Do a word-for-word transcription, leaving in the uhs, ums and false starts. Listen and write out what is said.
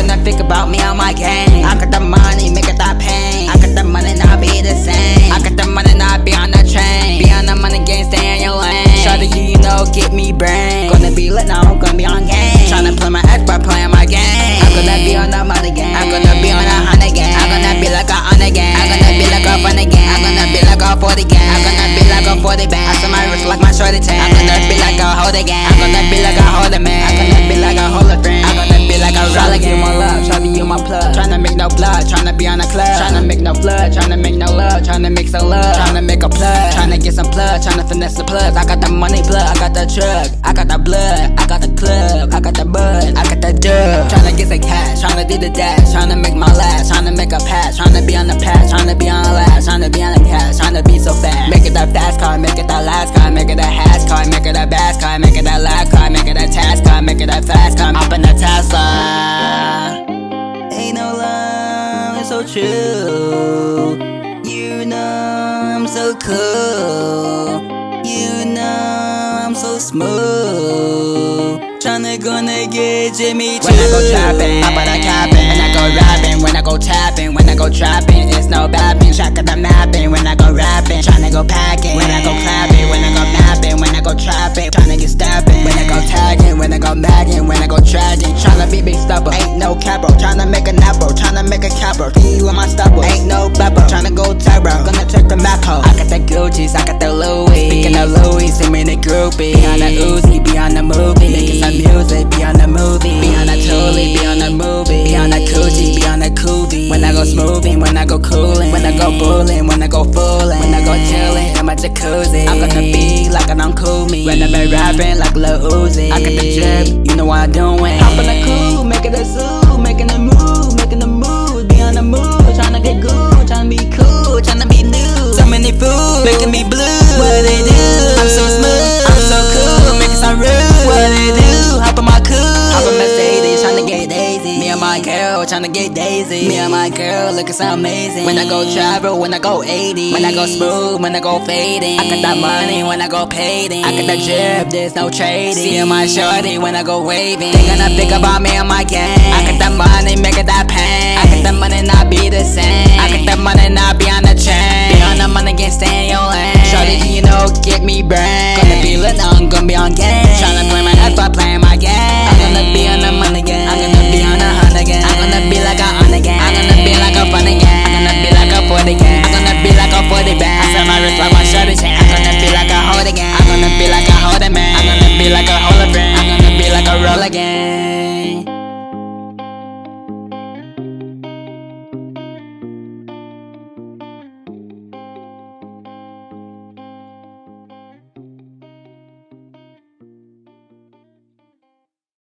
gonna think about me on my game. I got the money, make it that pain. I got the money, not be the same. I got the money, not be on the train. Be on the money game, stay in your lane. Shawty, you know, get me brain. Gonna be lit now, I'm gonna be on game. Tryna play my ex by playing my game. I'm gonna be on the money game. I'm gonna be on a hundred game. I'm gonna be like a hundred game. I'm gonna be like a funny game. I'm gonna be like a forty game. I'm gonna be like a forty band. I saw my wrist like my shorty tan. I'm gonna be like a holder game. I'm gonna be like a holder man. I'm gonna be like a holder friend. I'm gonna be like a roller game. Tryna give my love, tryna you my plug. Tryna make no blood, tryna be on a club. Tryna make no flood, tryna make no love. Tryna make some love, tryna make a plug. Tryna get some plug, tryna finesse the plugs. I got the money plug, I got the truck. I got the blood, I got the club. I got the bud, I got the dub. Tryna get some cash, tryna do the dash. Tryna make my last, tryna make a pass. Tryna be on the pass, tryna be on the last. Tryna be on the cash, tryna be so fast. Make it that fast car, make it that last car. Make it that hash car, make it that bass car. Make it that last car, make it that task car. Make it that fast car, hop in the Tesla. Ain't no love, it's so true. You know I'm so cool. You know I'm so smooth. Tryna gonna get Jimmy Choo. When I go trapping, hop on a cabin. When I go rapping, when I go tapping. When I go trapping, it's no bapping. Track of the mapping, when I go rapping. Tryna go packing, when I go clapping. When I go mapping, when I go trapping. Tryna get stabbing, when I go tagging. When I go magging, when I go tragic. Tryna be big stubber, ain't no capo. Tryna make a napo, tryna make a capo. See you in my stubble, ain't no bubble. Tryna go turbo, gonna check the map ho. I got the Gucci's, I got the Louis. Speaking of Louis, send me the groupie. Be on the Uzi, be on the movie. Making some music, be on the movie. Be on the Thule, be on the movie. Be on the Coochie, be on the Koovie. When I go smoothing, when I go cooling. When I go bulling, when I go fooling. When I go chilling in my jacuzzi. I'm gonna be like an Uncle Me. When I'm rapping like Lil Uzi. I got the drip, you know what I'm doing. Hop on the cool, making a zoo. Making a move, making a move. Be on the move, tryna get good. Tryna be cool, tryna be new. So many fools, making me blue. What they do? I'm so smooth, I'm so cool. Making some rude. What they do? Hop on my cool. Hop on Mercedes, tryna get daisy. Me and my girl, tryna get daisy. Me and my girl, looking so amazing. When I go travel, when I go eighty. When I go smooth, when I go fading. I got that money when I go paiding. I got the drip, there's no trading. See my shorty when I go waving. They gonna think about me and my gang. I got that money, make it that pain. I got that money, not be the same. I got that money, not be on the chain. Be on the money, can't stay in your lane. Shorty, you know, get me brain. Gonna be lit, now I'm gonna be on game. Tryna play my ass by playing my game. I'm gonna be on the money game. I'm gonna be on a hundred game. I'm gonna be like a hundred game. I'm gonna be like a funny game. I'm gonna be like a forty game. I'm gonna be like a forty band. I set my wrist like my shorty chain. I'm gonna be like a holder game. I'm gonna be like a holder man. I'm gonna be like a holder friend. I'm gonna be like a roller game.